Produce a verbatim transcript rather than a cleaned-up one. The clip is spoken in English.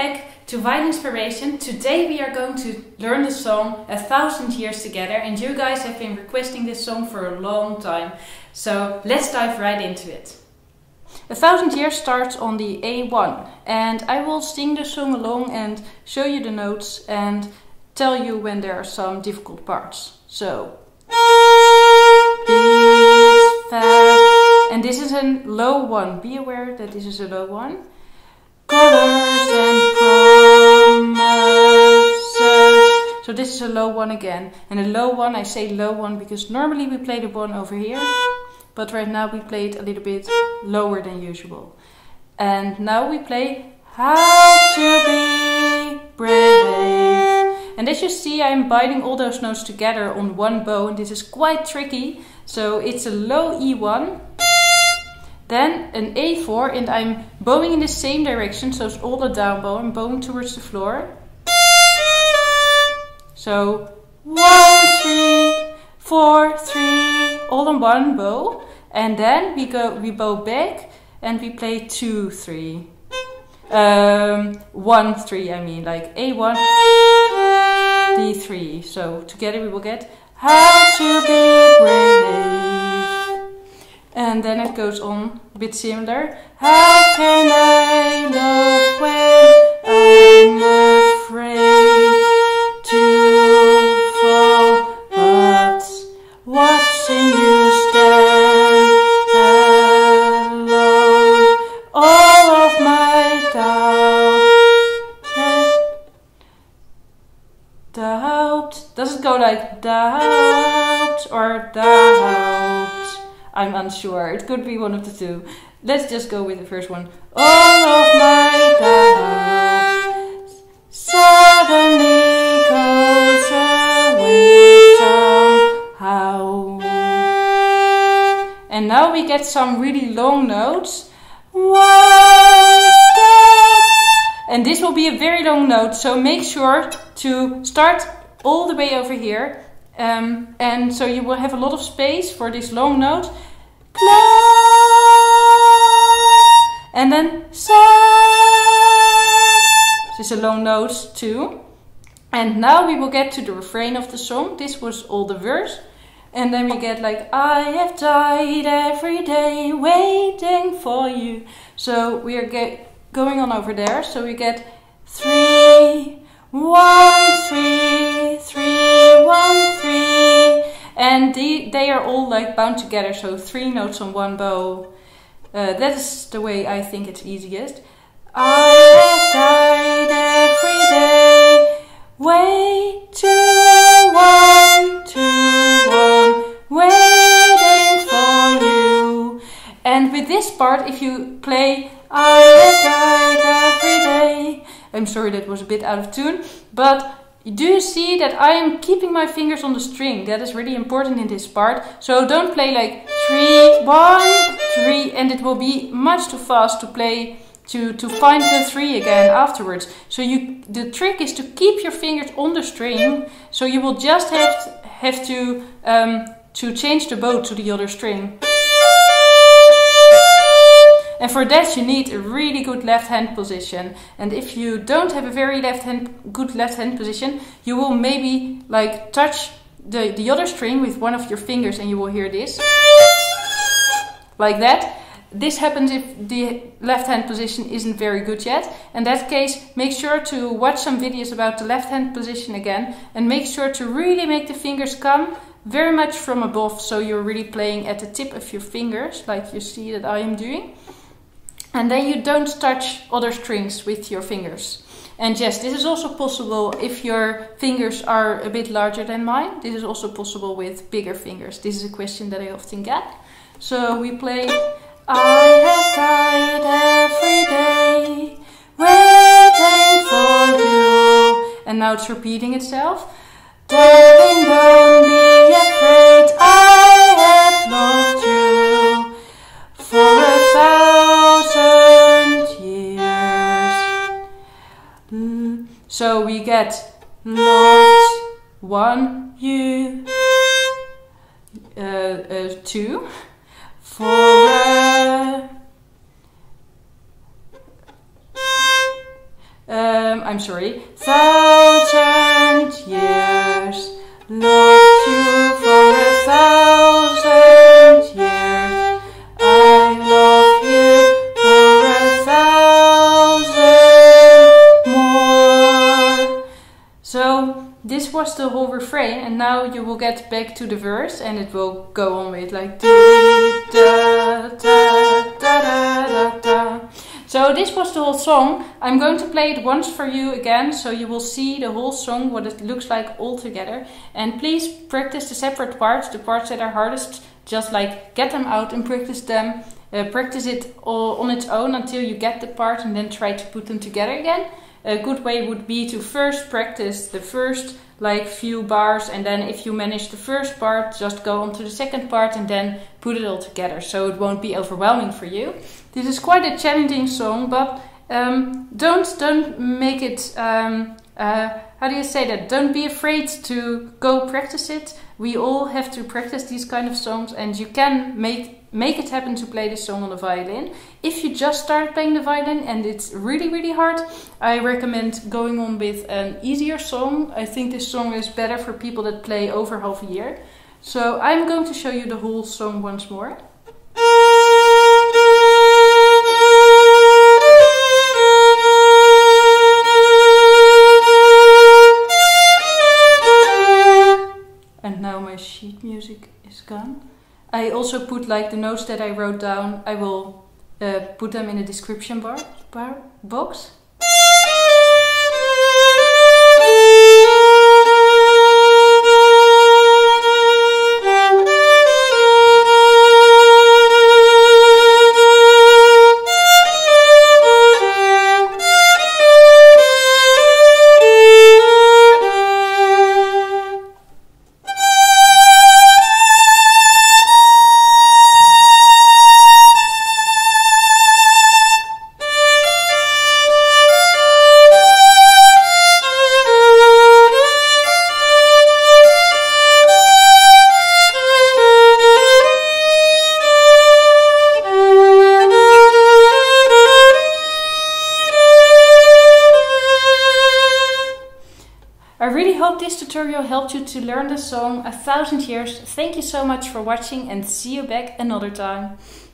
back to Violin Inspiration. Today we are going to learn the song A Thousand Years Together, and you guys have been requesting this song for a long time. So let's dive right into it. A Thousand Years starts on the A one, and I will sing the song along and show you the notes and tell you when there are some difficult parts. So, beats fast, and this is a low one. Be aware that this is a low one. Colors and promises. So this is a low one again, and a low one, I say low one because normally we play the one over here, but right now we play it a little bit lower than usual. And now we play How to Be Brave. And as you see, I'm binding all those notes together on one bow, and this is quite tricky. So it's a low E one, then an A four, and I'm bowing in the same direction, so it's all the down bow. I'm bowing towards the floor. So one, three, four, three, all on one bow, and then we go, we bow back, and we play two, three, um, one, three. I mean, like A one, D three. So together we will get How to Be Brave, and then it goes on a bit similar. How can I love when I'm afraid to fall, but watching you stand alone, all of my doubt, doubt, does it go like doubt or doubt? I'm unsure, it could be one of the two. Let's just go with the first one. All of my doubts suddenly goes away somehow. And now we get some really long notes. One step. And this will be a very long note, so make sure to start all the way over here. Um, and so you will have a lot of space for this long note. And then sa. This is a long note too. And now we will get to the refrain of the song. This was all the verse. And then we get like, I have died every day waiting for you. So we are get, going on over there. So we get three, one, three, three, one, three. And the, they are all like bound together. So three notes on one bow. Uh, that is the way I think it's easiest. I have died every day, way two, one, two, one, waiting for you. And with this part, if you play I have died every day, I'm sorry that was a bit out of tune, but do you see that I am keeping my fingers on the string? That is really important in this part. So don't play like three, one, three, and it will be much too fast to play, to, to find the three again afterwards. So you, the trick is to keep your fingers on the string. So you will just have to, have to, um, to change the bow to the other string. And for that you need a really good left hand position. And if you don't have a very left hand, good left hand position, you will maybe like touch the, the other string with one of your fingers, and you will hear this. Like that. This happens if the left hand position isn't very good yet. In that case, make sure to watch some videos about the left hand position again, and make sure to really make the fingers come very much from above, so you're really playing at the tip of your fingers, like you see that I am doing. And then you don't touch other strings with your fingers. And yes, this is also possible if your fingers are a bit larger than mine. This is also possible with bigger fingers. This is a question that I often get. So we play I have died every day waiting for you. And now it's repeating itself. Darling, don't be afraid, I have loved you for a thousand years. So we get loved, one, you, uh, uh, two, for a Um, I'm sorry. Thousand years, loved you for a thousand years. I love you for a thousand more. So this was the whole refrain, and now you will get back to the verse, and it will go on with like da da da da da da. So this was the whole song. I'm going to play it once for you again, so you will see the whole song, what it looks like all together. And please practice the separate parts, the parts that are hardest. Just like get them out and practice them. Uh, practice it all on its own until you get the part, and then try to put them together again. A good way would be to first practice the first like few bars, and then if you manage the first part, just go on to the second part and then put it all together, so it won't be overwhelming for you. This is quite a challenging song, but um, don't don't make it um, uh, how do you say that? Don't be afraid to go practice it. We all have to practice these kind of songs, and you can make make it happen to play this song on the violin. If you just start playing the violin and it's really really hard, I recommend going on with an easier song. I think this song is better for people that play over half a year. So I'm going to show you the whole song once more. And now my sheet music is gone. I also put like the notes that I wrote down. I will uh, put them in the description bar, bar box. I really hope this tutorial helped you to learn the song A Thousand Years. Thank you so much for watching, and see you back another time.